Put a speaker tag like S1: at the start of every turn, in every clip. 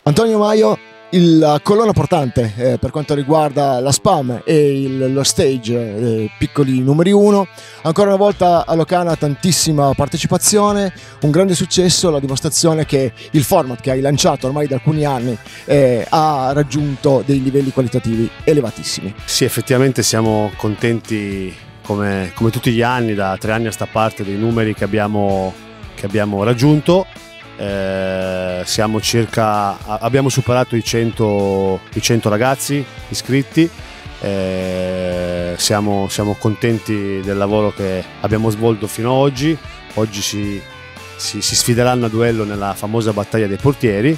S1: Antonio Maio, la colonna portante per quanto riguarda la Spam e lo stage piccoli numeri 1. Ancora una volta a Locana tantissima partecipazione, un grande successo, la dimostrazione che il format che hai lanciato ormai da alcuni anni ha raggiunto dei livelli qualitativi elevatissimi.
S2: Sì, effettivamente siamo contenti come tutti gli anni, da 3 anni a sta parte, dei numeri che abbiamo raggiunto. Abbiamo superato i 100 ragazzi iscritti. Siamo contenti del lavoro che abbiamo svolto fino ad oggi. Oggi si sfideranno a duello nella famosa battaglia dei portieri,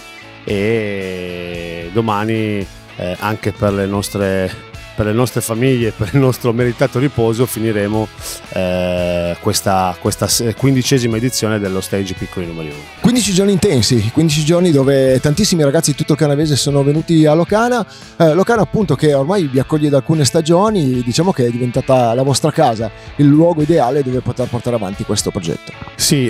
S2: e domani anche per le nostre famiglie, per il nostro meritato riposo, finiremo questa 15ª edizione dello stage piccoli numeri 1.
S1: 15 giorni intensi, 15 giorni dove tantissimi ragazzi di tutto il canavese sono venuti a Locana. Locana appunto, che ormai vi accoglie da alcune stagioni, diciamo che è diventata la vostra casa, il luogo ideale dove poter portare avanti questo progetto.
S2: Sì,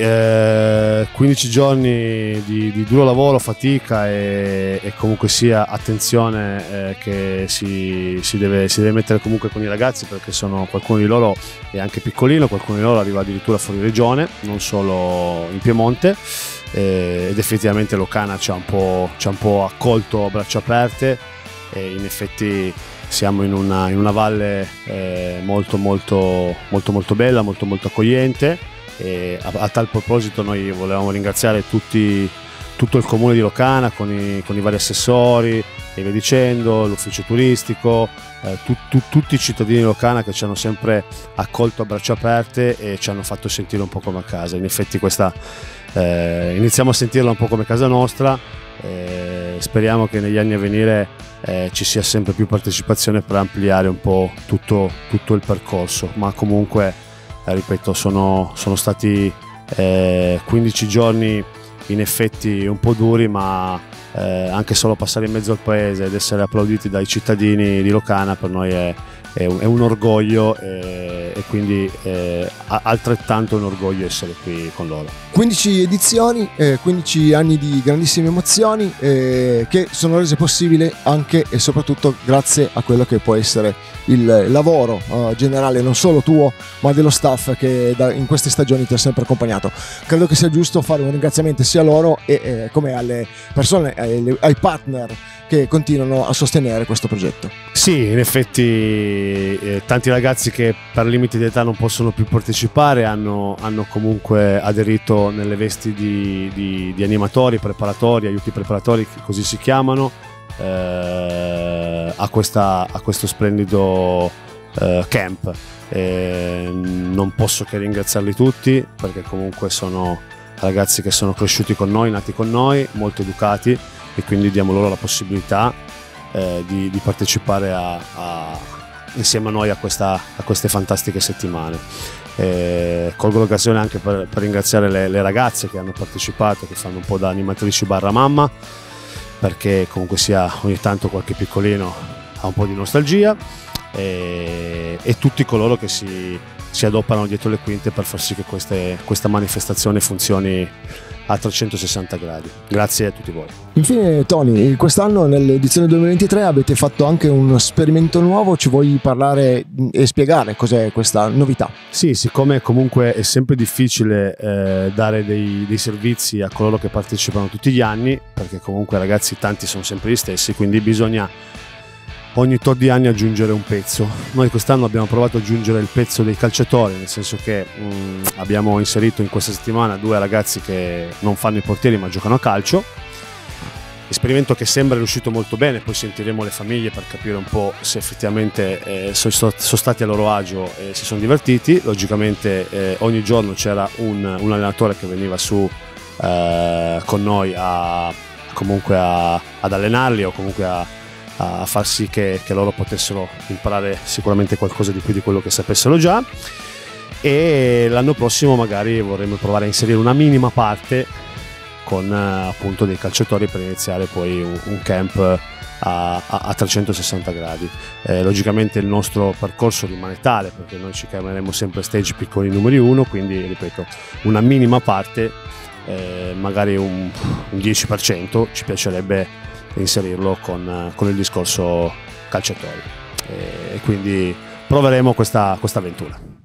S2: 15 giorni di duro lavoro, fatica e comunque sia attenzione che si deve mettere comunque con i ragazzi, perché qualcuno di loro è anche piccolino, qualcuno di loro arriva addirittura fuori regione, non solo in Piemonte, ed effettivamente Locana ci ha un po' accolto a braccia aperte, e in effetti siamo in una valle molto bella, molto accogliente, e a tal proposito noi volevamo ringraziare tutto il comune di Locana con i vari assessori e via dicendo, l'ufficio turistico, tutti i cittadini di Locana che ci hanno sempre accolto a braccia aperte e ci hanno fatto sentire un po' come a casa. In effetti iniziamo a sentirla un po' come casa nostra. Speriamo che negli anni a venire ci sia sempre più partecipazione per ampliare un po' tutto il percorso, ma comunque ripeto, sono stati 15 giorni in effetti un po' duri, ma anche solo passare in mezzo al paese ed essere applauditi dai cittadini di Locana per noi è un orgoglio, e quindi altrettanto un orgoglio essere qui con loro. 15
S1: edizioni, 15 anni di grandissime emozioni che sono rese possibili anche e soprattutto grazie a quello che può essere il lavoro generale, non solo tuo ma dello staff che in queste stagioni ti ha sempre accompagnato. Credo che sia giusto fare un ringraziamento sia a loro come alle persone, ai partner che continuano a sostenere questo progetto.
S2: Sì, in effetti tanti ragazzi che per limiti di età non possono più partecipare hanno comunque aderito nelle vesti di animatori, preparatori, aiuti preparatori, così si chiamano, a questo splendido camp. Non posso che ringraziarli tutti, perché comunque sono ragazzi che sono cresciuti con noi, nati con noi, molto educati, e quindi diamo loro la possibilità di partecipare insieme a noi a queste fantastiche settimane. Colgo l'occasione anche per ringraziare le ragazze che hanno partecipato, che fanno un po' da animatrici barra mamma, perché comunque sia ogni tanto qualche piccolino ha un po' di nostalgia, e tutti coloro che si adoperano dietro le quinte per far sì che questa manifestazione funzioni a 360 gradi. Grazie a tutti voi.
S1: Infine Tony, quest'anno nell'edizione 2023 avete fatto anche un esperimento nuovo, ci vuoi parlare e spiegare cos'è questa novità?
S2: Sì, siccome comunque è sempre difficile dare dei servizi a coloro che partecipano tutti gli anni, perché comunque ragazzi tanti sono sempre gli stessi, quindi bisogna ogni tot di anni aggiungere un pezzo. Noi quest'anno abbiamo provato ad aggiungere il pezzo dei calciatori, nel senso che abbiamo inserito in questa settimana 2 ragazzi che non fanno i portieri ma giocano a calcio. Esperimento che sembra riuscito molto bene, poi sentiremo le famiglie per capire un po' se effettivamente sono stati a loro agio e si sono divertiti. Logicamente ogni giorno c'era un allenatore che veniva su con noi ad allenarli, o comunque a far sì che loro potessero imparare sicuramente qualcosa di più di quello che sapessero già. E l'anno prossimo magari vorremmo provare a inserire una minima parte con appunto dei calciatori, per iniziare poi un camp a 360 gradi. Logicamente il nostro percorso rimane tale, perché noi ci chiameremo sempre stage piccoli numeri 1, quindi ripeto, una minima parte, magari un 10% ci piacerebbe inserirlo con il discorso calciatori, e quindi proveremo questa avventura.